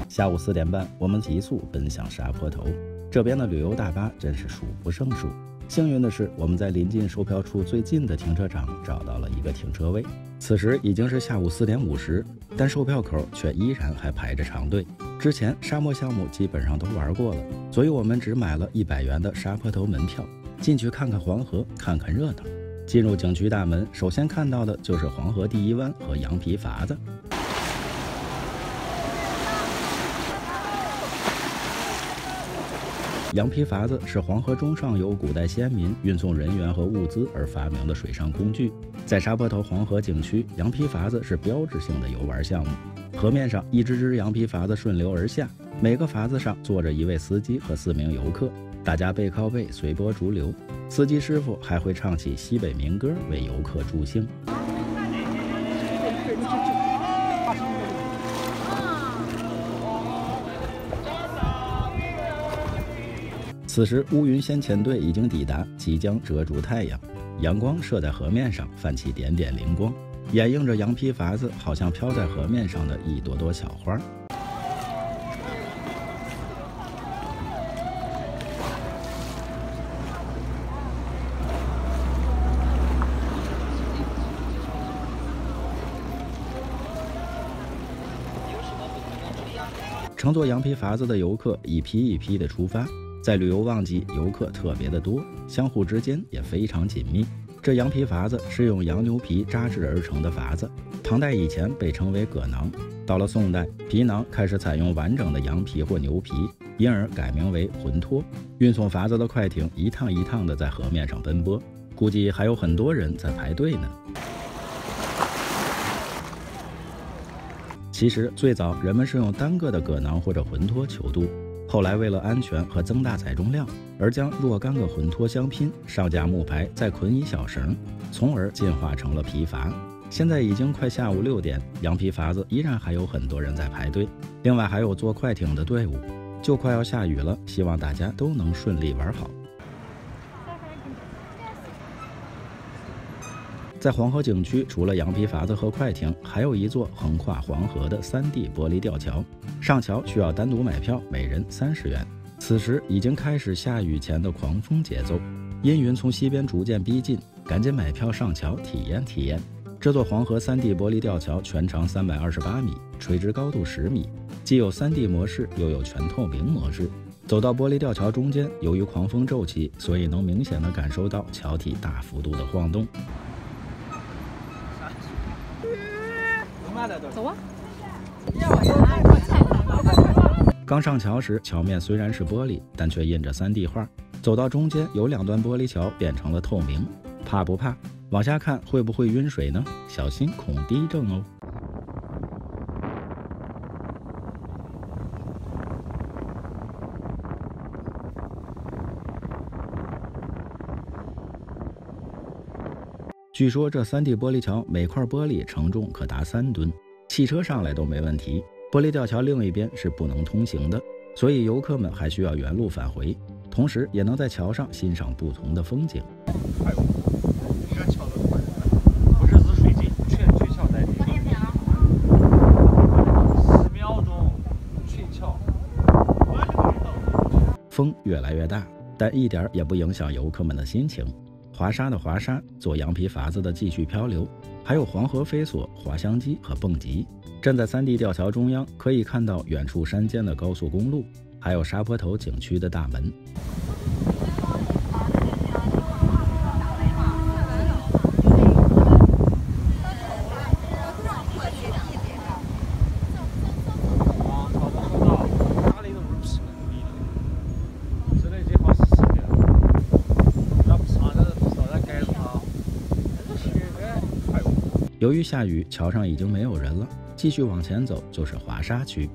下午4点半，我们急速奔向沙坡头，这边的旅游大巴真是数不胜数。幸运的是，我们在临近售票处最近的停车场找到了一个停车位。此时已经是下午4点50，但售票口却依然还排着长队。之前沙漠项目基本上都玩过了，所以我们只买了100元的沙坡头门票，进去看看黄河，看看热闹。进入景区大门，首先看到的就是黄河第一湾和羊皮筏子。羊皮筏子是黄河中上游古代先民运送人员和物资而发明的水上工具。在沙坡头黄河景区，羊皮筏子是标志性的游玩项目。河面上一只只羊皮筏子顺流而下，每个筏子上坐着1位司机和4名游客，大家背靠背随波逐流。司机师傅还会唱起西北民歌为游客助兴。此时乌云先遣队已经抵达，即将遮住太阳，阳光射在河面上，泛起点点灵光，掩映着羊皮筏子好像飘在河面上的一朵朵小花。乘坐羊皮筏子的游客一批一批的出发。在旅游旺季，游客特别的多，相互之间也非常紧密。这羊皮筏子是用羊牛皮扎制而成的筏子，唐代以前被称为葛囊，到了宋代，皮囊开始采用完整的羊皮或牛皮，因而改名为浑托。运送筏子的快艇一趟一趟的在河面上奔波，估计还有很多人在排队呢。其实最早人们是用单个的葛囊或者浑托求渡。后来为了安全和增大载重量，而将若干个浑托相拼，上架木排，再捆以小绳，从而进化成了皮筏。现在已经快下午6点，羊皮筏子依然还有很多人在排队，另外还有坐快艇的队伍。就快要下雨了，希望大家都能顺利玩好。在黄河景区，除了羊皮筏子和快艇，还有一座横跨黄河的3D 玻璃吊桥。上桥需要单独买票，每人30元。此时已经开始下雨前的狂风节奏，阴云从西边逐渐逼近，赶紧买票上桥体验体验。这座黄河3D 玻璃吊桥全长328米，垂直高度10米，既有3D 模式，又有全透明模式。走到玻璃吊桥中间，由于狂风骤起，所以能明显地感受到桥体大幅度的晃动。 走啊！ 刚上桥时，桥面虽然是玻璃，但却印着3D 画。走到中间，有2段玻璃桥变成了透明。怕不怕？往下看会不会晕水呢？小心恐低症哦！据说这3D 玻璃桥每块玻璃承重可达3吨，汽车上来都没问题。玻璃吊桥另一边是不能通行的，所以游客们还需要原路返回，同时也能在桥上欣赏不同的风景。 这桥的快，不是紫水晶，全桥在地，10秒钟，全桥。 风越来越大，但一点也不影响游客们的心情。滑沙的滑沙，坐羊皮筏子的继续漂流，还有黄河飞索、滑翔机和蹦极。站在3D 吊桥中央，可以看到远处山间的高速公路，还有沙坡头景区的大门。由于下雨，桥上已经没有人了，继续往前走就是滑沙区。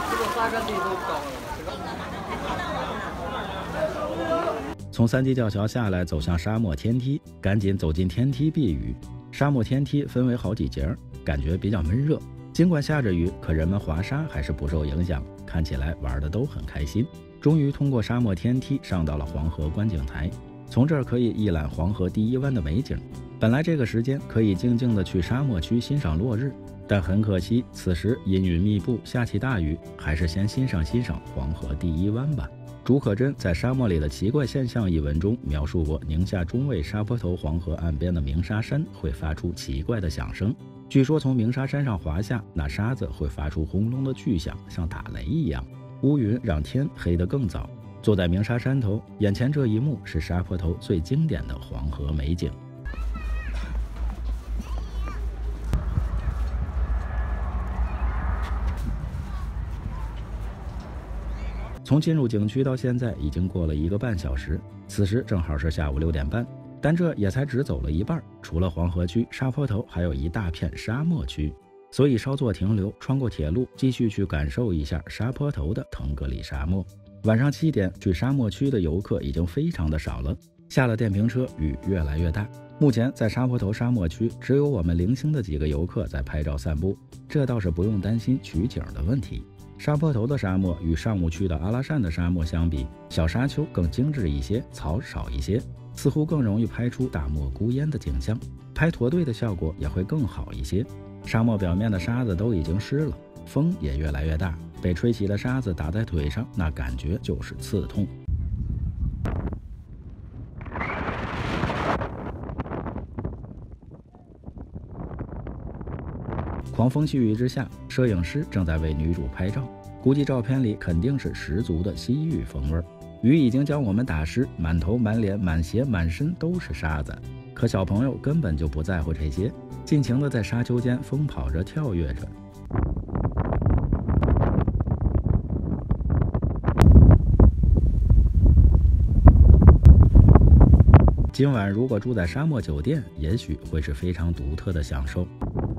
从3D 吊桥下来，走向沙漠天梯，赶紧走进天梯避雨。沙漠天梯分为好几节，感觉比较闷热。尽管下着雨，可人们滑沙还是不受影响，看起来玩的都很开心。终于通过沙漠天梯上到了黄河观景台，从这儿可以一览黄河第一湾的美景。本来这个时间可以静静地去沙漠区欣赏落日， 但很可惜，此时阴云密布，下起大雨，还是先欣赏欣赏黄河第一湾吧。竺可桢在《沙漠里的奇怪现象》一文中描述过，宁夏中卫沙坡头黄河岸边的鸣沙山会发出奇怪的响声。据说从鸣沙山上滑下，那沙子会发出轰隆的巨响，像打雷一样。乌云让天黑得更早。坐在鸣沙山头，眼前这一幕是沙坡头最经典的黄河美景。从进入景区到现在已经过了1个半小时，此时正好是下午6点半，但这也才只走了一半。除了黄河区，沙坡头还有一大片沙漠区，所以稍作停留，穿过铁路，继续去感受一下沙坡头的腾格里沙漠。晚上7点，去沙漠区的游客已经非常的少了。下了电瓶车，雨越来越大。目前在沙坡头沙漠区，只有我们零星的几个游客在拍照散步，这倒是不用担心取景的问题。沙坡头的沙漠与上午去的阿拉善的沙漠相比，小沙丘更精致一些，草少一些，似乎更容易拍出大漠孤烟的景象，拍驼队的效果也会更好一些。沙漠表面的沙子都已经湿了，风也越来越大，被吹起的沙子打在腿上，那感觉就是刺痛。狂风细雨之下，摄影师正在为女主拍照，估计照片里肯定是十足的西域风味。雨已经将我们打湿，满头满脸满鞋满身都是沙子，可小朋友根本就不在乎这些，尽情地在沙丘间疯跑着跳跃着。今晚如果住在沙漠酒店，也许会是非常独特的享受。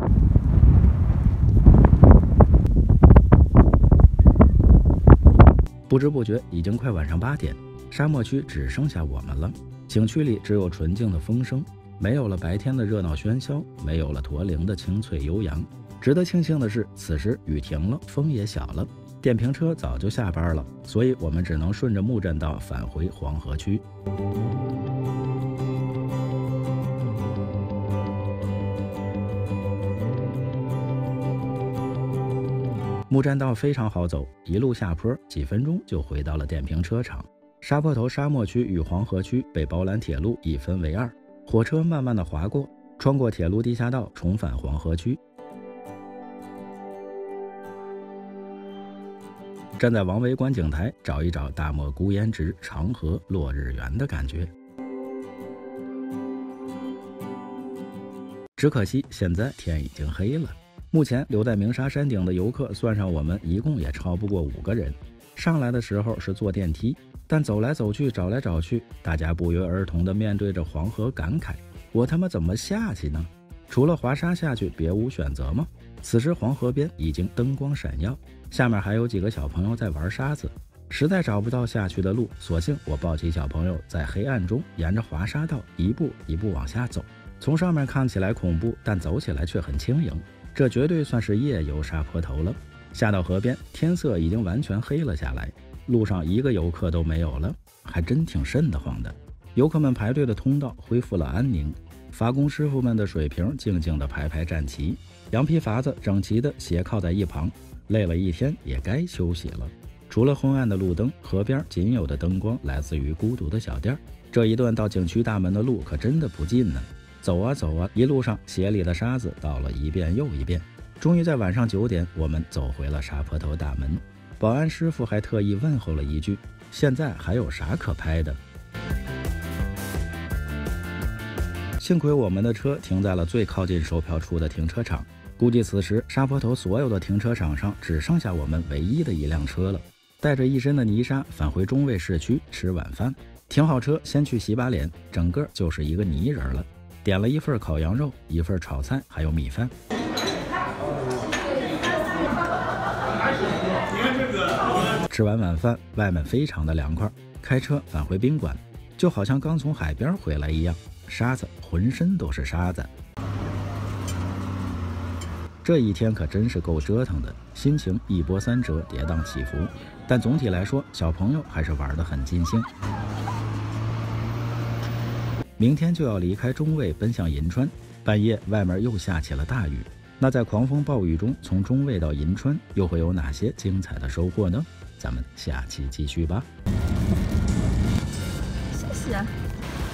不知不觉已经快晚上8点，沙漠区只剩下我们了。景区里只有纯净的风声，没有了白天的热闹喧嚣，没有了驼铃的清脆悠扬。值得庆幸的是，此时雨停了，风也小了，电瓶车早就下班了，所以我们只能顺着木栈道返回黄河区。木栈道非常好走，一路下坡，几分钟就回到了电瓶车场。沙坡头沙漠区与黄河区被包揽铁路一分为二，火车慢慢的划过，穿过铁路地下道，重返黄河区。站在王维观景台，找一找大漠孤烟直，长河落日圆的感觉。只可惜现在天已经黑了。目前留在鸣沙山顶的游客，算上我们，一共也超不过5个人。上来的时候是坐电梯，但走来走去，找来找去，大家不约而同地面对着黄河，感慨：我他妈怎么下去呢？除了滑沙下去，别无选择吗？此时黄河边已经灯光闪耀，下面还有几个小朋友在玩沙子。实在找不到下去的路，索性我抱起小朋友，在黑暗中沿着滑沙道一步一步往下走。从上面看起来恐怖，但走起来却很轻盈。这绝对算是夜游沙坡头了。下到河边，天色已经完全黑了下来，路上一个游客都没有了，还真挺瘆得慌的。游客们排队的通道恢复了安宁，伐工师傅们的水瓶静静地排排站齐，羊皮筏子整齐地斜靠在一旁，累了一天也该休息了。除了昏暗的路灯，河边仅有的灯光来自于孤独的小店。这一段到景区大门的路可真的不近呢。走啊走啊，一路上鞋里的沙子倒了一遍又一遍。终于在晚上9点，我们走回了沙坡头大门。保安师傅还特意问候了一句：现在还有啥可拍的？幸亏我们的车停在了最靠近售票处的停车场，估计此时沙坡头所有的停车场上只剩下我们唯一的一辆车了。带着一身的泥沙返回中卫市区吃晚饭，停好车先去洗把脸，整个就是一个泥人了。点了1份烤羊肉，1份炒菜，还有米饭。吃完晚饭，外面非常的凉快，开车返回宾馆，就好像刚从海边回来一样，沙子浑身都是沙子。这一天可真是够折腾的，心情一波三折，跌宕起伏，但总体来说，小朋友还是玩得很尽兴。明天就要离开中卫奔向银川，半夜外面又下起了大雨， 那在狂风暴雨中，从中卫到银川，又会有哪些精彩的收获呢？咱们下期继续吧。 谢谢。